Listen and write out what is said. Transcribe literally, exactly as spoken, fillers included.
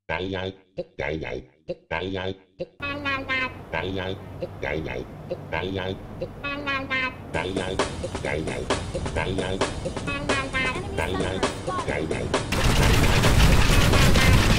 Chạy dậy, thức chạy dậy, thức chạy dậy, thức chạy dậy, thức chạy dậy, thức chạy dậy, thức chạy dậy, thức chạy dậy, thức chạy dậy, thức chạy dậy, thức chạy dậy, thức chạy dậy, thức chạy dậy.